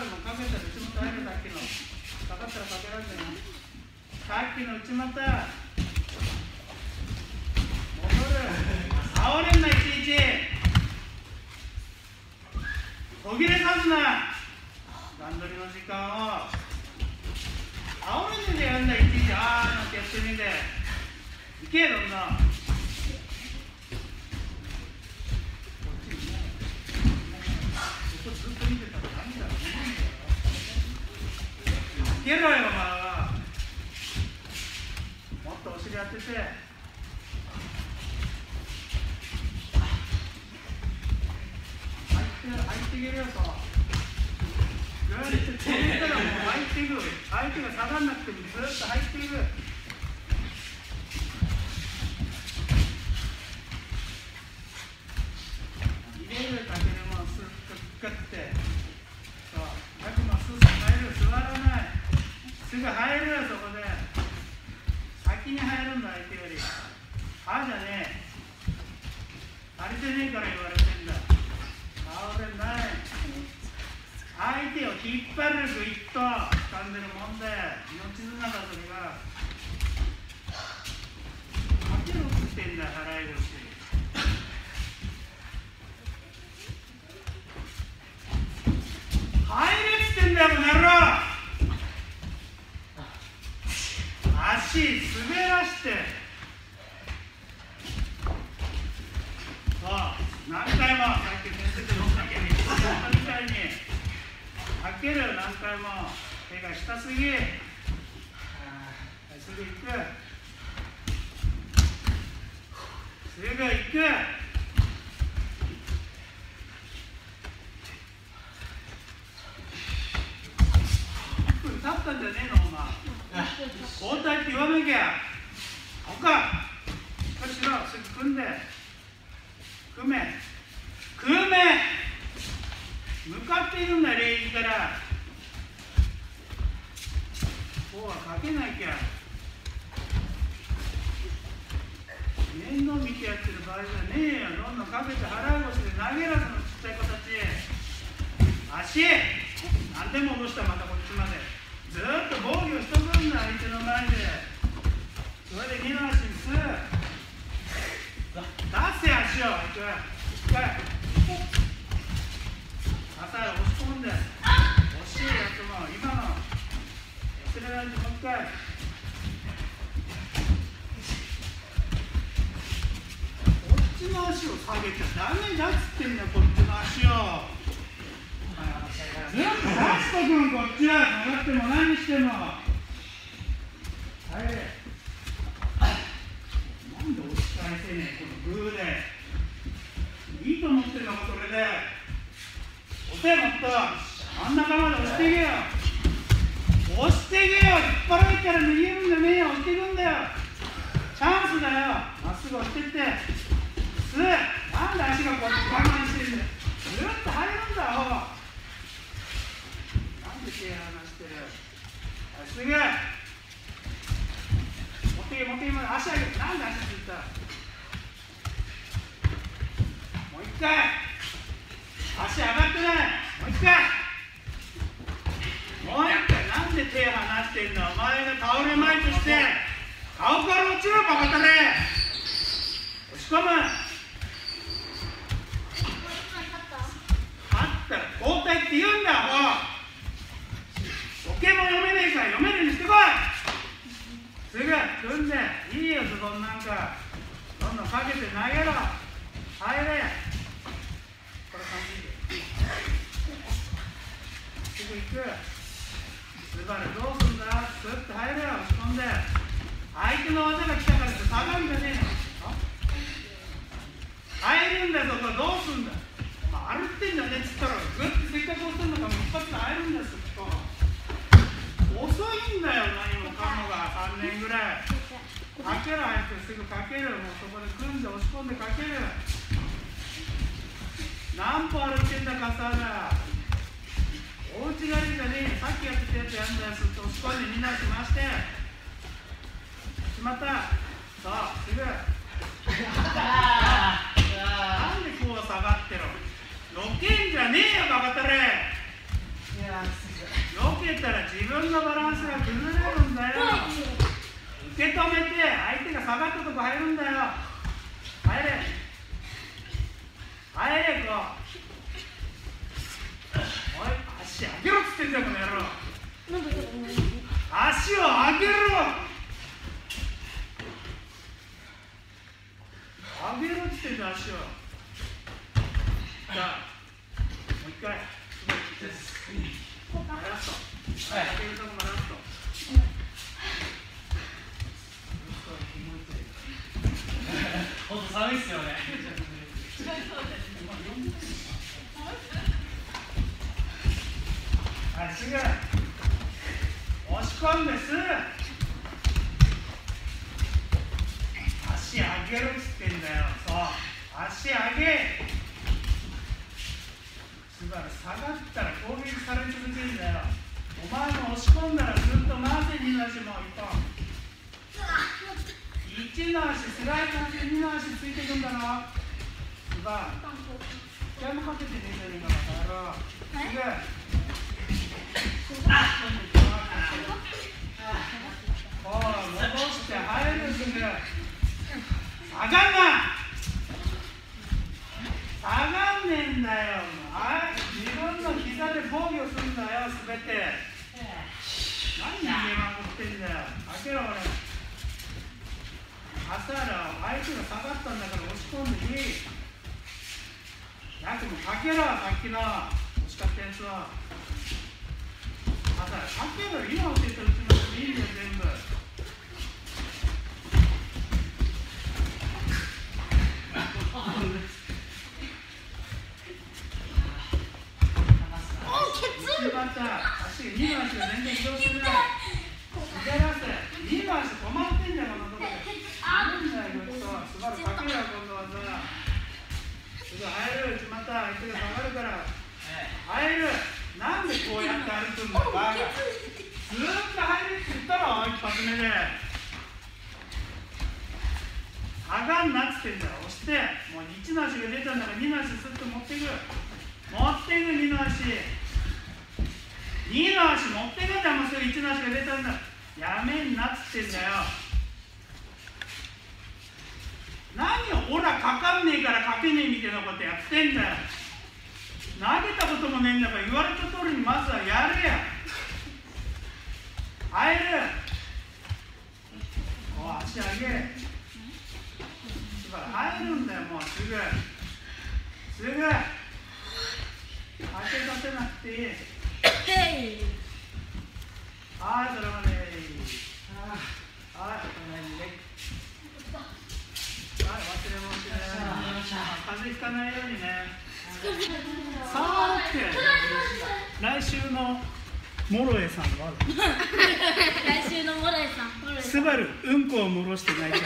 もかけたら内股入るさっきの。かかったらかけられんじゃない。さっきの内股。戻る。倒れんな、いちいち。途切れさすな。段取りの時間を。倒れんでやんだ、いちいち。あーなんてやってみて。いけ、どんな。ずっと見てたら何だろうね。いけろよ、まだ。もっとお尻当てて。入っていけるよ、そう。こうしたらもう入っていく。相手が下がんなくてもずっと入っていく。入れるかけるもん、スッとガッて。そう。早くもスッと入る。座らない。すぐ入るよ、そこで。先に入るんだ、相手より。あじゃねえ。足りてねえから言われてんだ。倒れない。相手を引っ張るグイッと掴んでるもんで、命綱だそれが。かけろっつってんだ、払い腰。入れっつってんだよ、この野郎。足滑らして。そう、何回もさっき先生と乗ったけど、みたいにかける。何回も手が下すぎ。はい、すぐ行く。すぐ行く。1分経ったんじゃねえの、お前。交代って言わなきゃ。ほか。しっかりしろ。すぐ組んで。組め。組め。向かっているんだ、礼儀から。こうはかけなきゃ。面倒見てやってる場合じゃねえよ。どんどんかけて払い腰で投げらずのちっちゃい子たち。足。何でも戻した、またこっちまで。ずーっと防御しとくんだ、相手の前で。それで2の足にす。出せ、足を。一回。朝へ押し込んで。惜しいやつも、今の。忘れないで、もう一回。こっちの足を下げちゃダメだっつってんだよ、こっちの足を。ずっと出しとくん、こっちは。下がっても何しても。入れ。なんで押し返せねえ、このグーで。いいと思ってんのか、それで。押せ、もっと。真ん中まで押していけよ。押していけよ。引っ張られたら逃げるんじゃねえよ。押していくんだよ。チャンスだよ。まっすぐ押していって。なんで足がこう我慢してるんだよ。ずっと入るんだ、アホ。なんで手離してる。はい、すぐ。持っていけ、持っていけ、足上げて。なんで足ついた。もう一回。足上がってない。もう一回。もう一回。なんで手離してんの。お前が倒れまいとして顔から落ちろ、バカタレ。押し込む。勝ったら交代って言うんだ、アホ。時計も読めねえから読めるようにしてこい。すぐ組んで。いいよ、ズボンなんか。どんどんかけて投げろ。入れ。これ感じ。すぐ行く。スバルどうすんだ。スッと入れよ。押し込んで。相手の技が来たからって下がるんじゃねえの。入るんだよ、そこ。どうすんだ。歩ってんじゃねえっつったら、グッてせっかく押してんのから一発で入るんだよ、すっと。遅いんだよ、何もかもが。3年ぐらい。かけろ、早く。すぐかける。もうそこで組んで押し込んでかける。何歩歩いてんだ、笠原。大内刈りじゃねえ。さっきやってたやつやんだよ。すっと押し込んでみんなしまして。しまった。そう、すぐ。なんでこう下がってろ。どけんじゃねえよ、バカタレ。いやけたら自分のバランスが崩れるんだよ。受け止めて、相手が下がったとこ入るんだよ。入れ、入れ、こう。おい、足上げろっつってんだよ、この野郎。足を上げろ。上げろっつってんだよ、足を。じゃあ、もう一回。ラスト。はい、上げるとこもラスト。 本当寒いっすよね。 はい、すぐ押し込んです。足上げろっつってんだよ。そう、足上げ。しばらく下がったら攻撃され続けるんだよ。お前も押し込んだらずっと回せ、2の足も1本。1の足スライドして2の足ついていくんだろ。すばら気合もかけてねえじゃねえか、バカ野郎。すぐ戻して入る。すぐ下がんな。下がんねえんだよ。自分の膝で防御するんだよ、すべて。何にまくってんだよ。開けろ、俺。朝原、相手が下がったんだから押し込んでいい。ヤクもかけろ、さっきの惜しかったやつを。朝原、かけろ、今教えたうちの人でいいんだよ、全部。2の足が全然移動してない。滑らせ。2の足止まってんじゃん、このとこで。いいんだよ、こいつと。すばらくかけろよ、今度はさ。すぐ入る。また相手が下がるから。入る。なんでこうやって歩くんだよ、バカ。ずーっと入るって言ったろ、一発目で。上がんなっつってんだよ。押して。もう1の足が出たんだから2の足すっと持っていく。持っていく、2の足。2の足持ってくんだよ、もうすぐ1の足が出たんだ。やめんなっつってんだよ。何をオラかかんねえからかけねえみたいなことやってんだよ。投げたこともねえんだから言われた通りにまずはやれや。入る。おい、足上げ。入るんだよ、もうすぐ。すぐ。当てさせなくていい。はい、それまで。はい、忘れ物しない。風邪ひかないようにね。さーて、来週のモロエさんは来週のモロエさん。 スバル、うんこを漏らして泣いて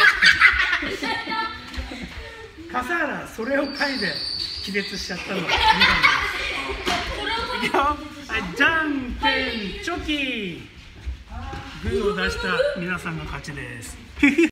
笠原、それを嗅いで気絶しちゃったの。じゃんけんチョキ、グーを出した皆さんが勝ちです。